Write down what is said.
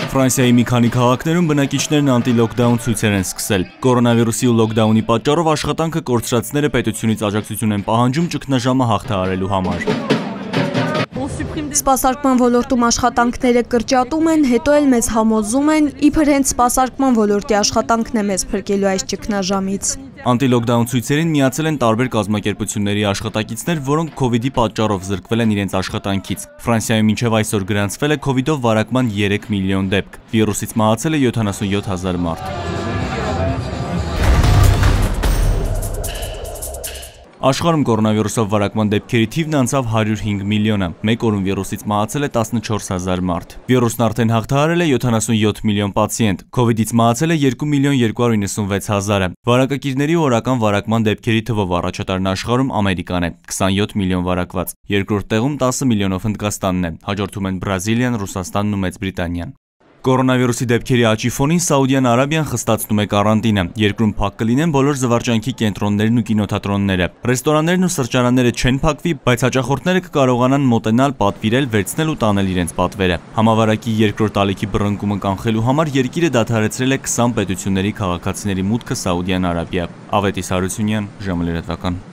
Ֆրանսիայի մի քանի քաղաքներում բնակիչներն անտի-լոքդաուն ցույցեր են սկսել։ Կորոնավիրուսի ու լոքդաունի պատճառով աշխատանքը կորցրածները պետությունից աջակցություն են պահանջում ճգնաժամը հաղթահարելու համար։ Սպասարկման ոլորտում աշխատանքները կրճատում են, հետո էլ մեզ համոզում են, իբր հենց սպասարկման ոլորտի աշխատանքն է մեզ փրկելու այս ճգնաժամից։ Անտի-լոքդաուն ցույցերին միացել են տարբեր կազմակերպությունների աշխատակիցներ, որոնք քովիդի պատճառով զրկվել են իրենց աշխատանքից։ Ֆրանսիայում մինչև այսօր գրանցվել է քովիդով վարակման 3 միլիոն դեպք։ Վիրուսից մահացել է 77,000 մարդ։ Աշխարհում կորոնավիրուսով վարակման դեպքերի թիվն անցավ 105 միլիոնը, մեկ օրում վիրուսից մահացել է 14,000 մարդ։ Վիրուսն արդեն հաղթահարել է 77 միլիոն պացիենտ, քովիդից մահացել է 2 միլիոն 296,000-ը։ Վարակակիրների օրական վարակման դեպքերի թվով առաջատարն աշխարհում Ամերիկան է, 27 միլիոն վարակված։ Երկրորդ տեղում 10 միլիոնով Հնդկաստանն է, հաջորդում են Բրազիլիան, Ռուսաստանն ու Մեծ Բրիտանիան։ Կորոնավիրուսի դեպքերի աճի ֆոնին Սաուդյան Արաբիան խստացնում է կարանտինը։ Երկրում փակ կլինեն բոլոր զվարճանքի կենտրոններն ու կինոթատրոնները։ Ռեստորաններն ու սրճարանները չեն փակվի, բայց հաճախորդները կկարողանան մոտենալ, պատվիրել, վերցնել ու տանել իրենց պատվերը։ Համավարակի երկրորդ ալիքի բռնկումը կանխելու համար երկիրը դադարեցրել է 20 պետությունների քաղաքացիների մուտքը Սաուդյան Արաբիա։ Ավետիս Հարությունյան, ժամը լրատվական։